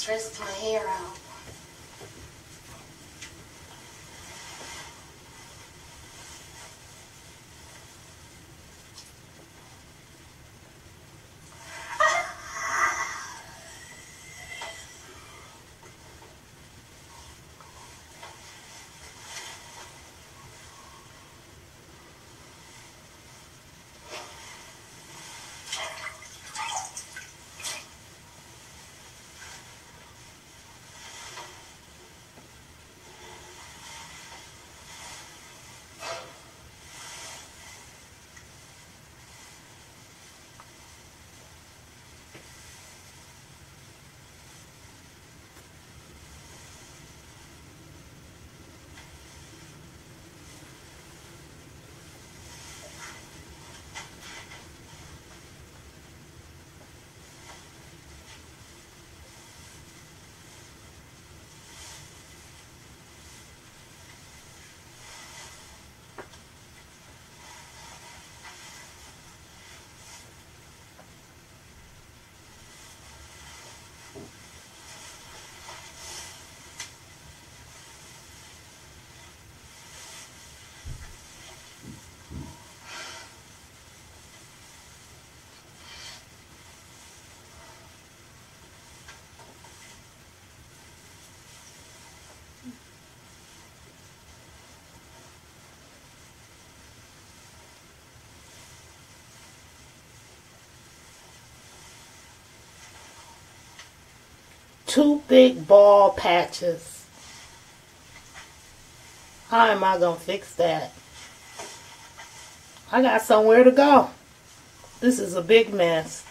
stressed my hair out. Two big bald patches. How am I going to fix that? I got somewhere to go. This is a big mess.